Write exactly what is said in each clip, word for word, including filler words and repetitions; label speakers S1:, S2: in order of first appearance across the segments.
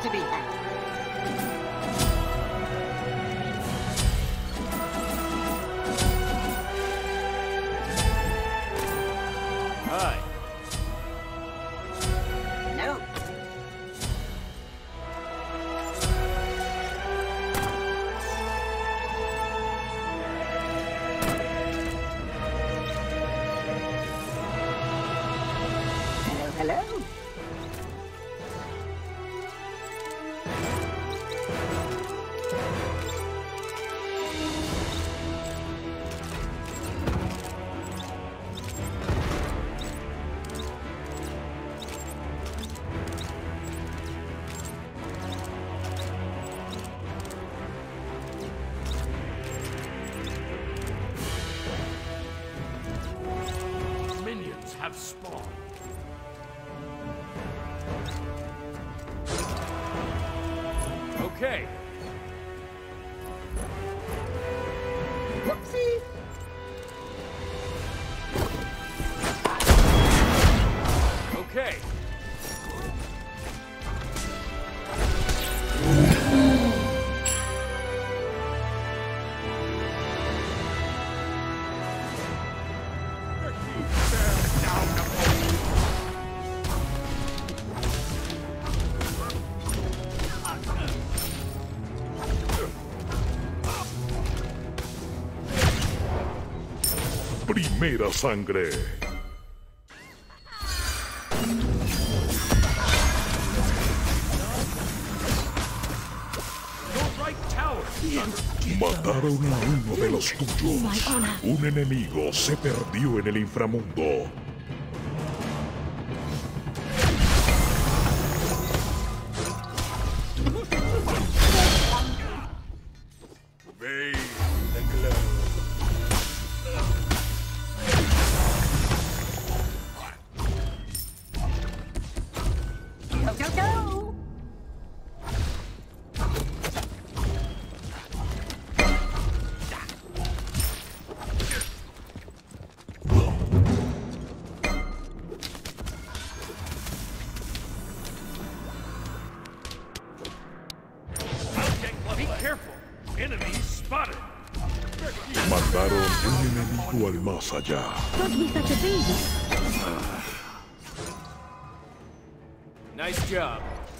S1: to be had.
S2: Hi.
S1: No. Hello, hello.
S2: Minions have spawned. Okay.
S1: Whoopsie.
S2: Okay.
S3: Primera sangre.
S2: Your right tower is under...
S3: Mataron a uno de los tuyos. Un enemigo se perdió en el inframundo.
S2: Obey the glow.
S1: Go, go, go.
S2: Be careful. Enemies spotted.
S3: Mandaron un enemigo al más allá.
S1: Don't be such a baby.
S2: Nice job.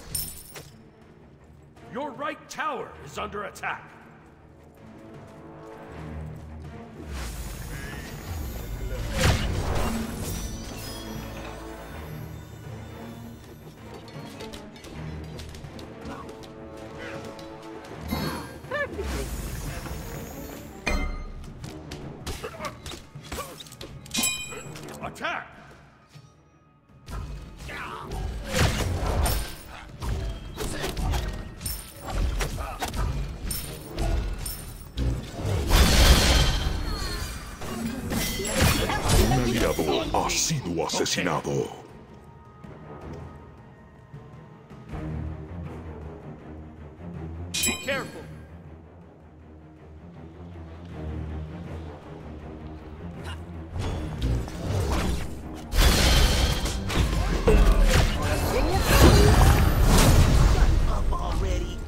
S2: Your right tower is under attack.
S1: Perfectly.
S2: Attack!
S3: Un aliado ha sido asesinado.
S2: Be careful.
S4: Up already.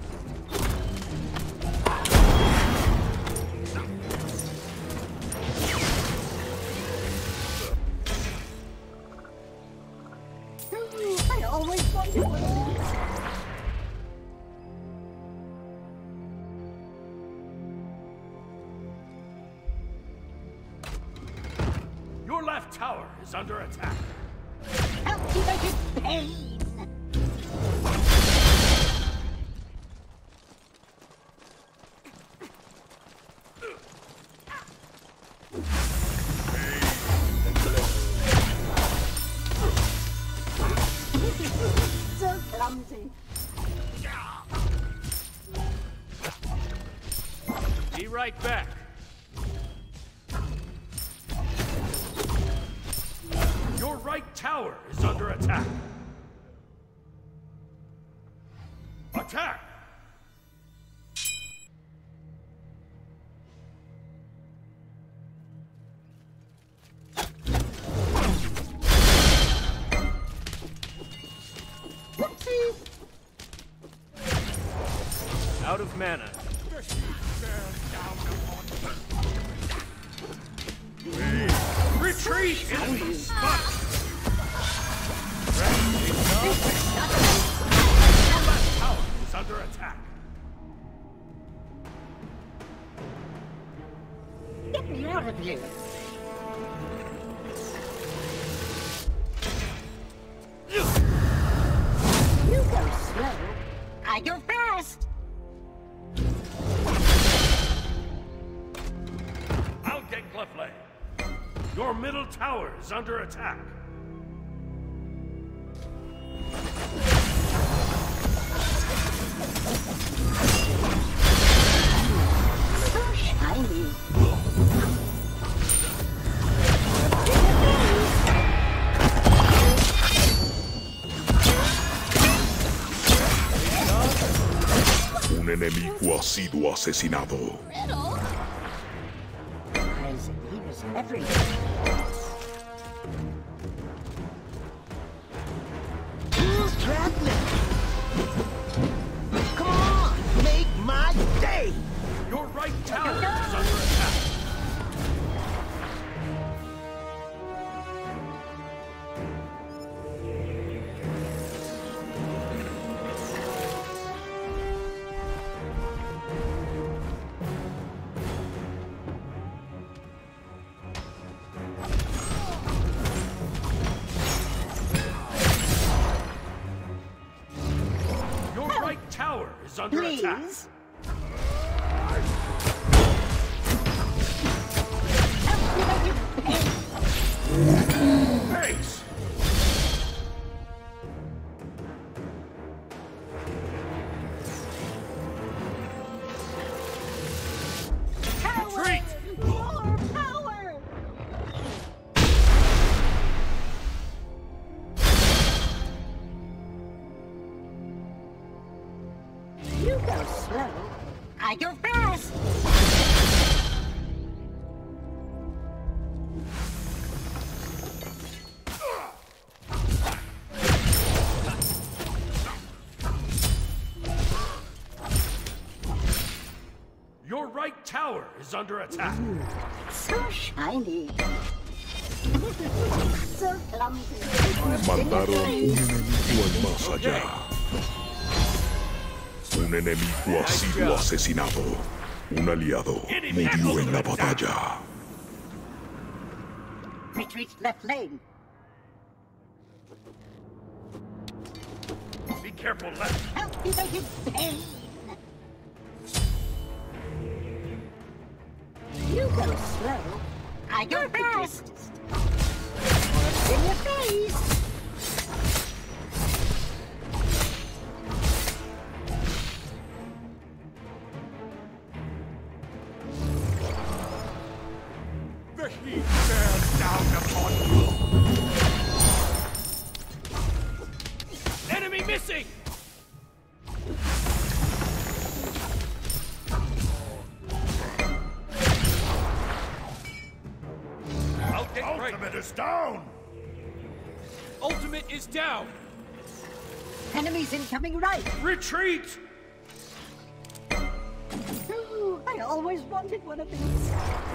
S1: I always wanted one of these.
S2: Your left tower is under attack.
S1: Calculated pain. So clumsy.
S2: Be right back. Your right tower is under attack. Attack!
S1: Whoopsies.
S2: Out of mana. Retreat! Enemy spotted! Your left tower is under attack.
S1: Get me out of here. You go slow. I go fast.
S2: I'll get Clefley. Your middle tower is under attack.
S1: So shiny.
S3: Un enemigo ha sido asesinado.
S1: Crazy. He was everywhere.
S4: Who's traveling? Come on, make my day!
S2: Your right tower is under attack. Your right tower is under attack.
S1: Please.
S2: Base!
S1: Power!
S2: Retreat!
S1: More power! You go slow. I go fast.
S2: Your right tower is under attack.
S1: So shiny. So clumsy.
S3: Mandaron un enemigo al más allá. Un enemigo ha sido asesinado. Un aliado murió en la batalla.
S1: Retreat left lane.
S2: Be careful left.
S1: Help me make it pain. You go slow. I go fast. In your face.
S2: The heat bears down upon you. Enemy missing! I'll get Ultimate is down! Ultimate is down!
S1: Enemies incoming right.
S2: Retreat!
S1: Ooh, I always wanted one of these.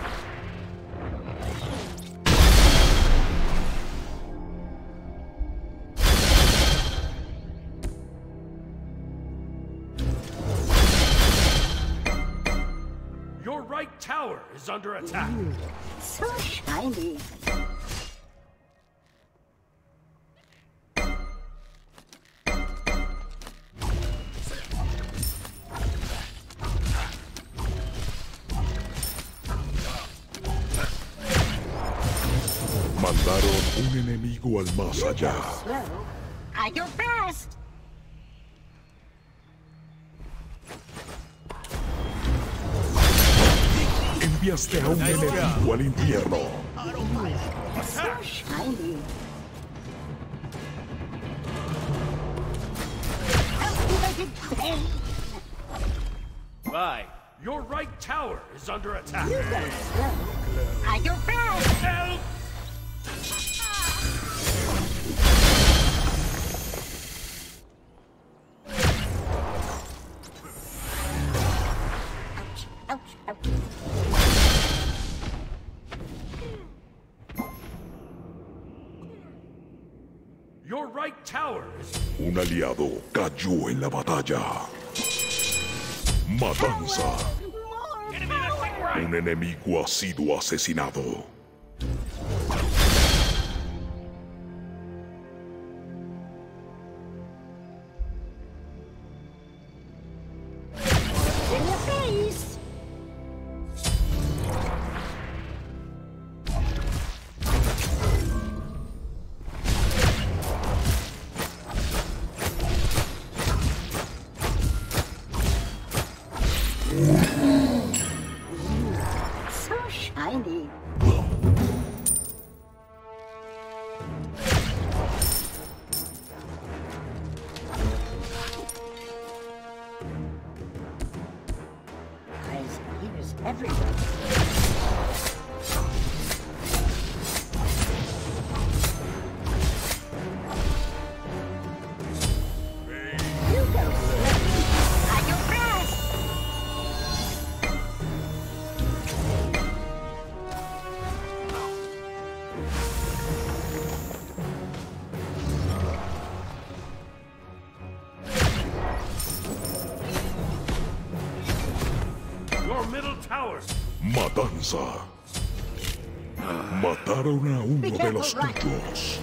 S2: Your right tower is under attack.
S1: So shiny.
S3: Mandaron un enemigo al más allá.
S1: Slow. I go fast.
S3: Enviaste a un enemigo al infierno.
S1: So shiny. Help me make it pain.
S2: Bye. Your right tower is under attack.
S1: You go slow. I go fast.
S2: Help! tower is...
S3: Un aliado cayó en la batalla. Matanza.
S2: Enemy left and right.
S3: Un enemigo ha sido asesinado.
S1: In your face. So shiny. Eyes and ears everywhere. You go slowly. I go fast.
S2: Your middle tower.
S3: Matanza. Mataron a uno de los tuyos.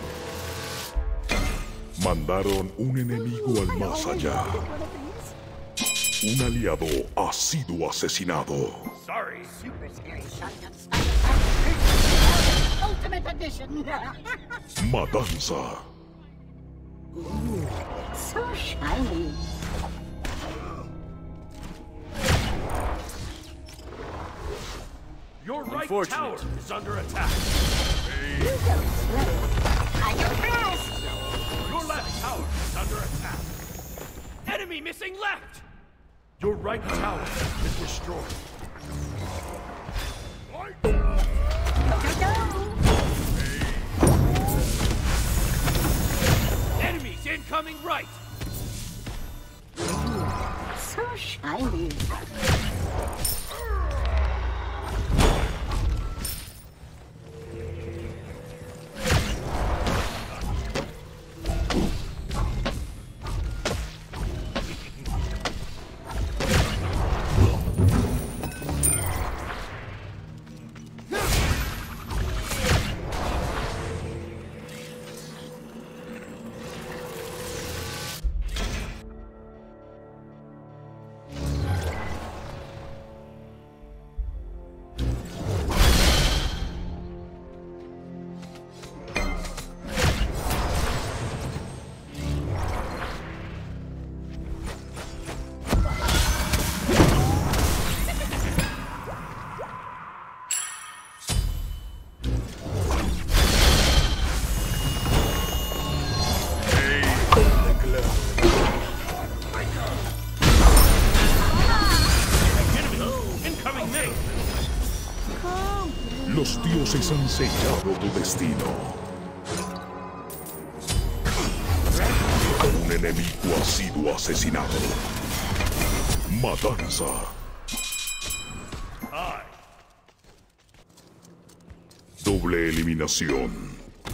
S3: Mandaron un enemigo al más allá. Un aliado ha sido asesinado.
S2: Sorry.
S1: Super scary shotgun sniper. Ultimate edition.
S3: Matanza.
S1: So shiny.
S2: Your right
S5: Unfortunate.
S2: tower is under attack.
S1: You go slow. I go fast.
S2: Your left tower is under attack. Enemy missing left. Your right tower is destroyed.
S1: Go, go, go.
S2: Enemies incoming right.
S1: So shiny.
S2: Incoming mate.
S3: Los dioses han sellado tu destino. Un enemigo ha sido asesinado. Matanza.
S2: Aye.
S3: Doble eliminación.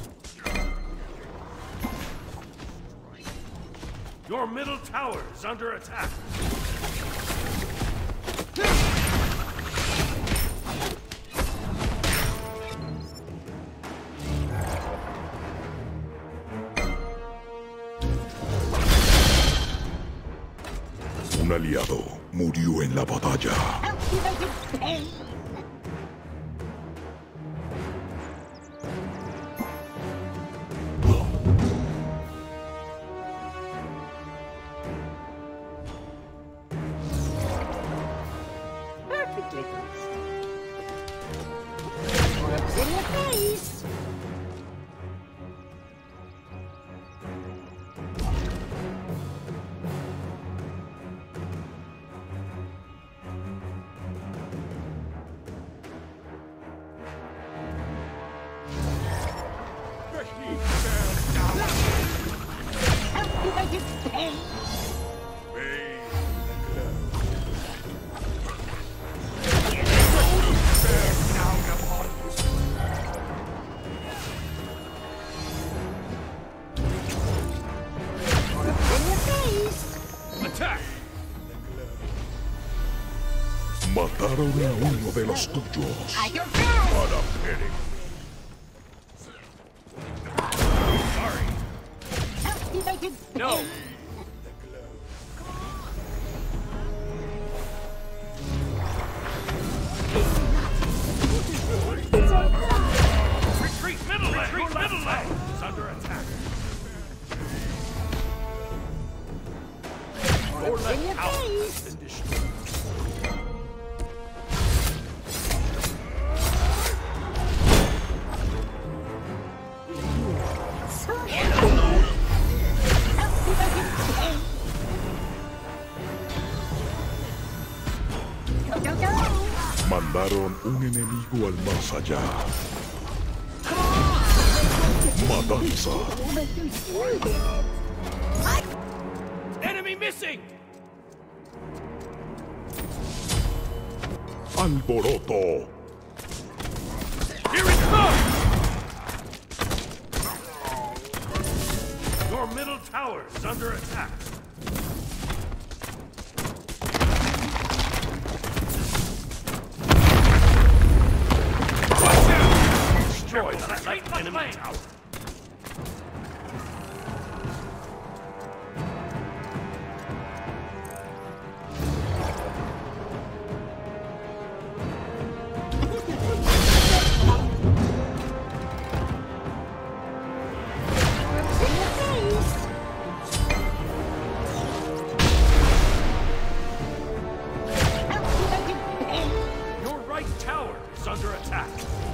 S2: Your middle tower is under attack.
S3: Un aliado murió en la batalla.
S1: Calculated pain. Perfectly placed. What's in your face? Calculated pain.
S3: Mataron a uno de los tuyos.
S1: At your best.
S2: What a pity. Sorry.
S1: Activated.
S2: No. Retreat, middle lane. Retreat, middle lane. It's under attack. Your
S1: In
S2: left
S1: your
S2: tower
S1: face.
S2: has been destroyed.
S1: Go, go, go.
S3: Mandaron un enemigo al más allá. Matanza.
S2: Enemy missing!
S3: Alboroto.
S2: Here it comes! Your middle tower is under attack. Watch out! Destroy the left enemy tower.
S1: In your face. Activated.
S2: Your right tower is under attack.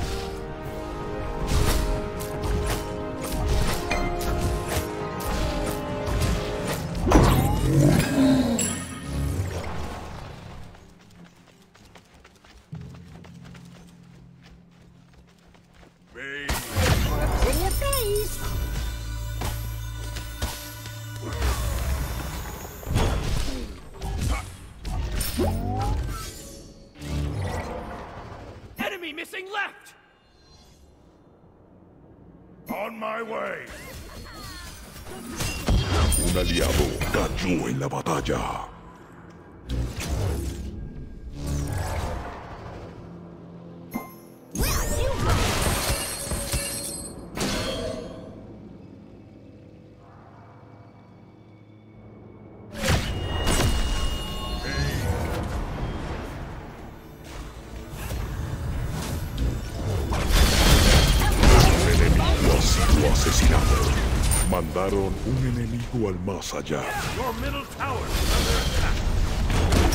S1: In your face.
S2: Enemy missing left! On my way!
S3: Un aliado cayó en la batalla. Un enemigo ha sido asesinado. Mandaron un enemigo al más allá.
S2: Your middle tower is under attack.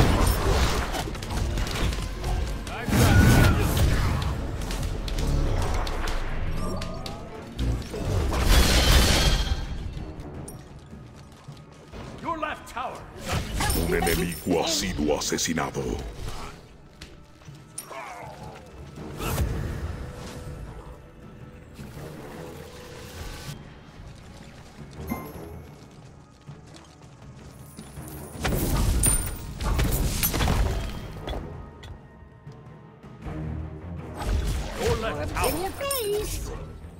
S2: Your left tower is under
S3: Un enemigo ha sido asesinado.
S2: your left
S1: In
S2: tower.
S1: your face.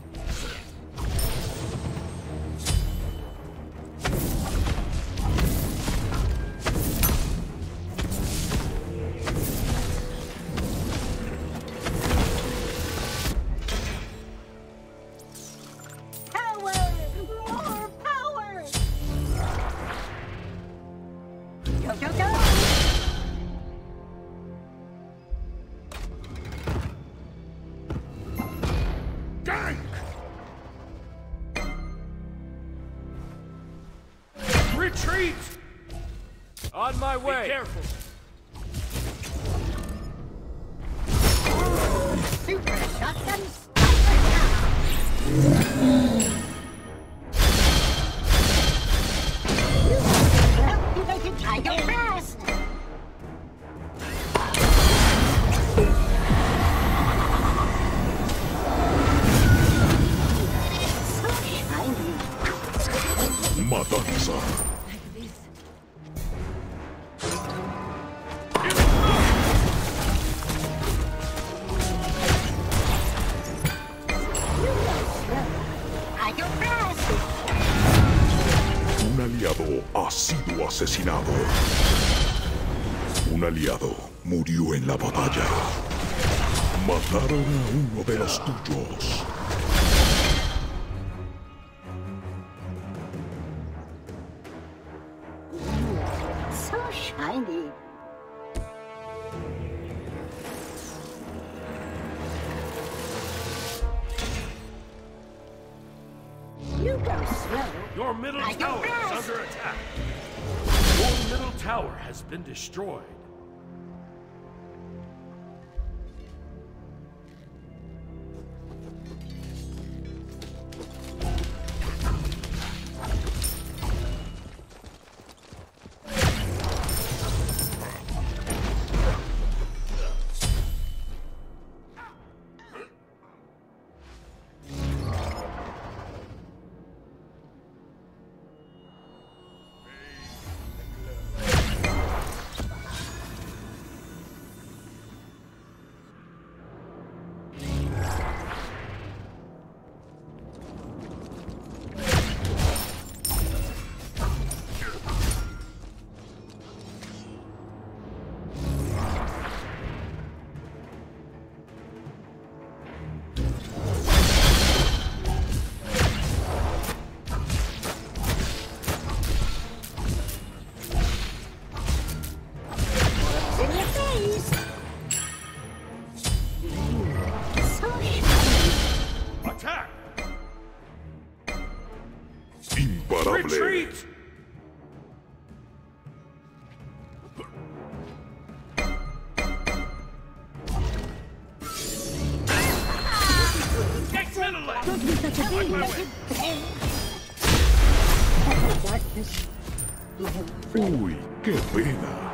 S1: Power! More power! Go, go, go!
S2: Gank! Retreat! On my way. Be careful.
S1: Super shotgun sniper activated. I go fast. So shiny.
S3: Matanza.
S1: I go fast.
S3: Un aliado ha sido asesinado. Un aliado murió en la batalla. Mataron a uno de los tuyos.
S1: So shiny. You go slow.
S2: Your middle
S1: I go
S2: tower is
S1: fast.
S2: under attack. Your middle tower has been destroyed.
S1: In your face. So shiny.
S2: Attack!
S3: Imparable.
S2: Retreat! Get middle lane!
S1: Don't be such a
S2: Like
S1: big
S2: my
S1: naked
S2: way.
S1: pain. The darkness. My friend.
S3: Uy, qué pena.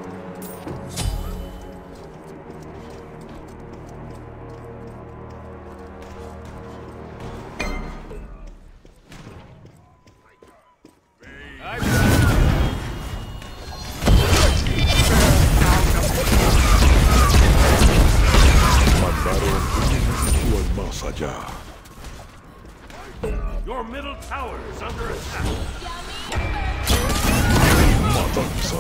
S3: Mandaron un enemigo al más allá.
S2: Your middle tower is under attack.
S3: Matanza.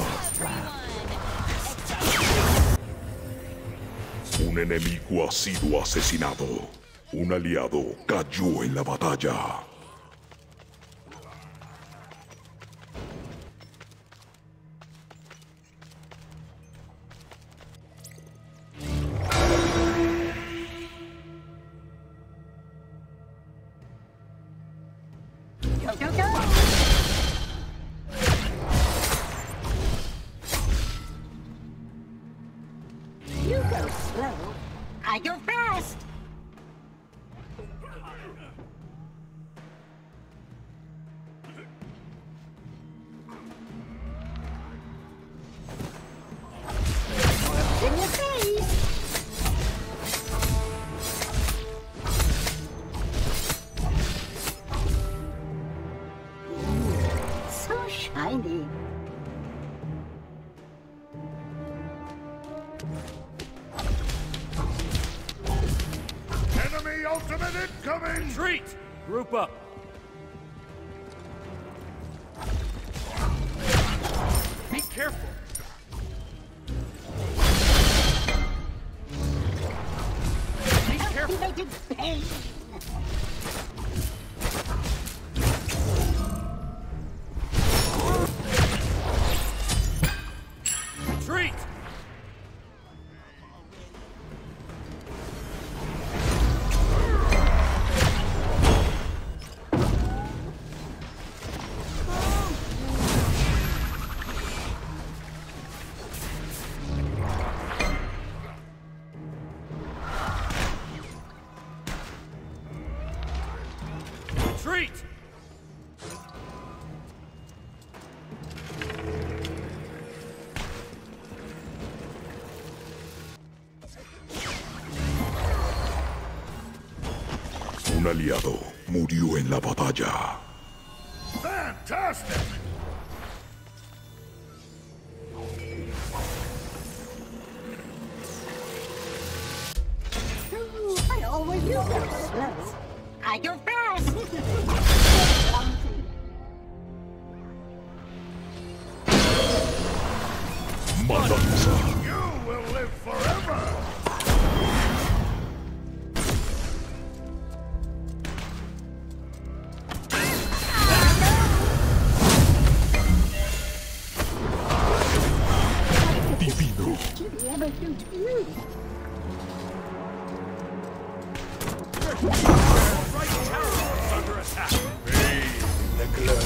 S3: Un enemigo ha sido asesinado. Un aliado cayó en la batalla.
S1: Go, go, go. You go slow. I go fast. In your face. So shiny.
S2: Enemy ultimate incoming! Retreat! Group up. Be careful. Be careful.
S1: Activated pain.
S2: Retreat! Retreat!
S3: Un aliado murió en la batalla.
S2: Fantastic!
S1: Ooh, I always do go slow. I go fast.
S3: Matanza.
S2: You will live forever!
S3: Divino.
S1: Ever do to you?
S2: Right tower is under attack. Bathe in the glow.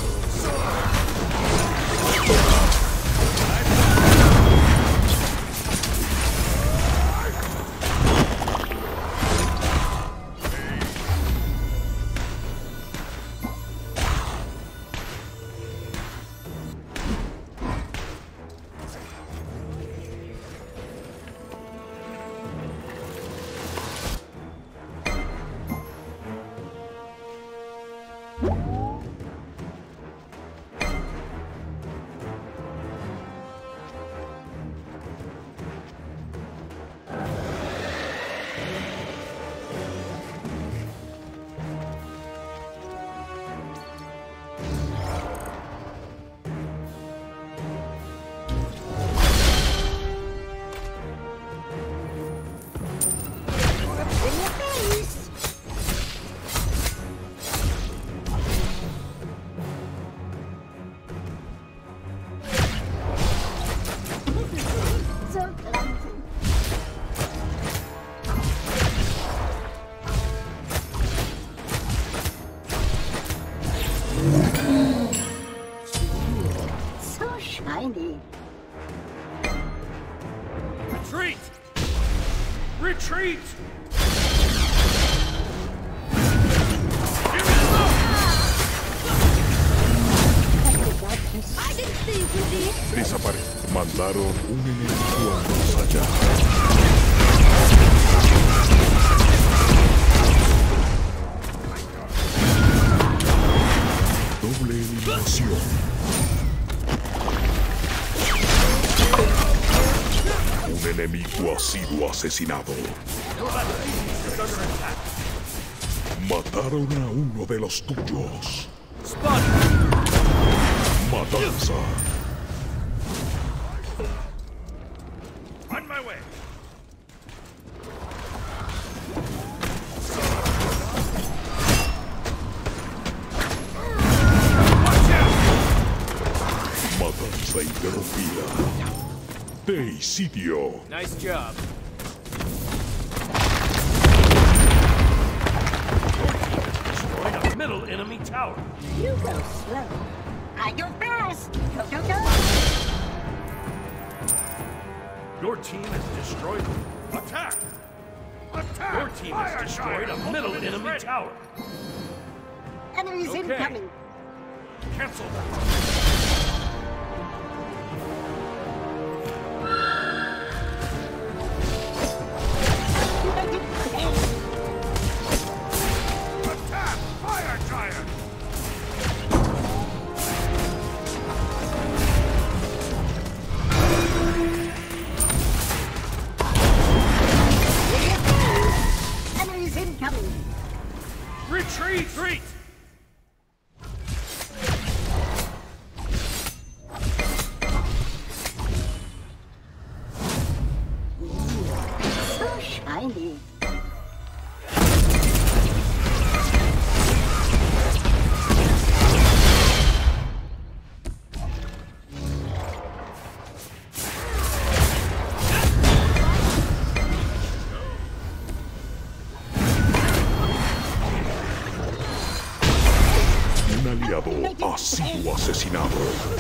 S1: Shiny.
S2: Retreat! Retreat! Give me look!
S1: I didn't see with these.
S3: Desaparece. Mandaron un enemigo a más allá. Doble eliminación. Un enemigo ha sido asesinado. Mataron a uno de los tuyos. Matanza.
S2: On my way!
S3: Matanza interrumpida. Deicidio.
S2: Nice job. Destroyed a middle enemy tower.
S1: You go slow. I go fast. Go, go, go.
S2: Your team has destroyed... Attack! Attack! Your team has destroyed a middle enemy tower.
S1: Enemies
S2: Okay.
S1: incoming.
S2: Cancel that. Attack! Fire giant!
S1: Enemies incoming.
S2: Retreat! Retreat!
S1: So shiny.
S3: Un aliado ha sido asesinado.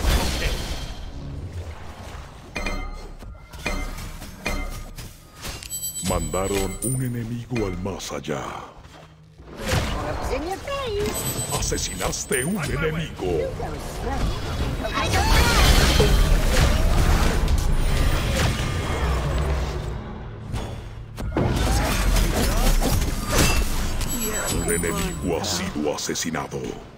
S3: Mandaron un enemigo al más allá.
S1: What's in your face?
S3: Asesinaste un enemigo.
S1: Go slow. I go fast.
S3: Un enemigo ha sido asesinado.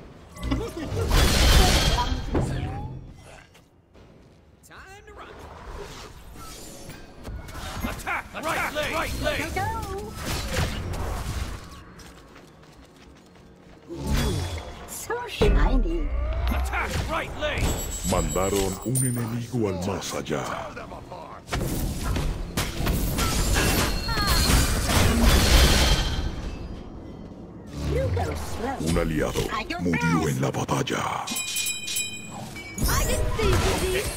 S2: Attack! Right leg! Right leg!
S1: Go, go. So shiny.
S2: Attack! Right leg!
S3: Mandaron un enemigo al más allá.
S1: You go slow.
S3: Un aliado murió en la batalla.
S1: I can see you.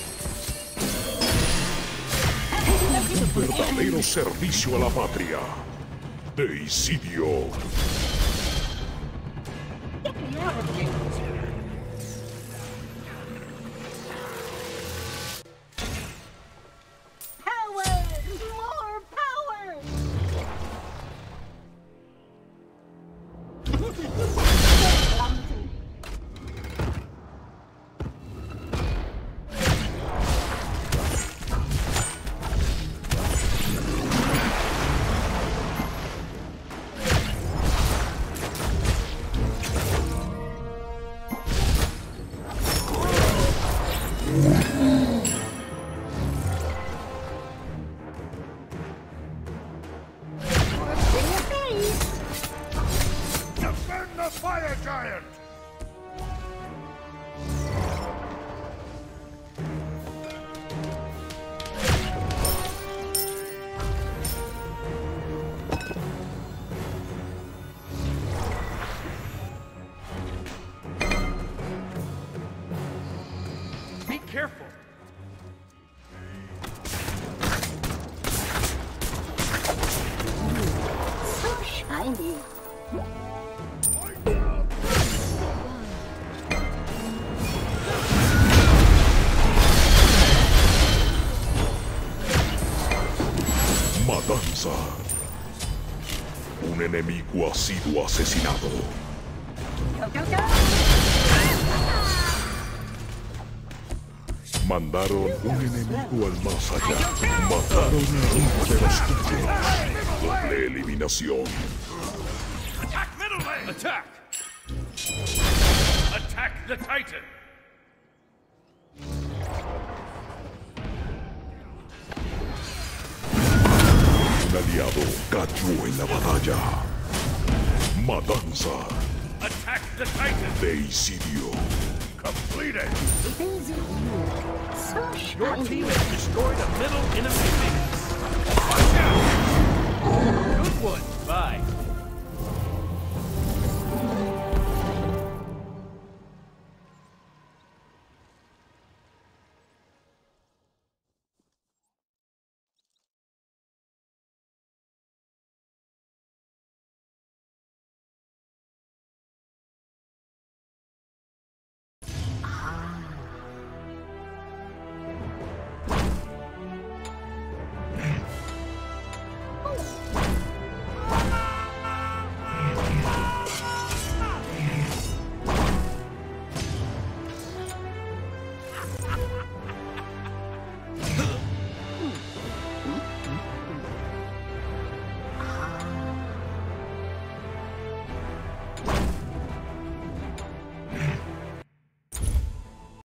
S3: Un verdadero servicio a la patria. Deicidio.
S1: Get me out of here. Power! More power!
S2: Defend the fire giant! Be careful!
S1: So shiny.
S3: Matanza. Un enemigo ha sido asesinado.
S1: Go, go, go!
S3: Mandaron un enemigo al más allá. Mataron a uno de los tuyos. Doble eliminación.
S2: Attack middle lane! Attack! Attack the Titan!
S3: Un aliado cayó en la batalla. Matanza.
S2: Attack the Titan!
S3: Deicidio.
S2: Completed!
S1: Easy. So
S2: Your
S1: shiny.
S2: team has destroyed a middle enemy base. Watch out! Good one! Bye.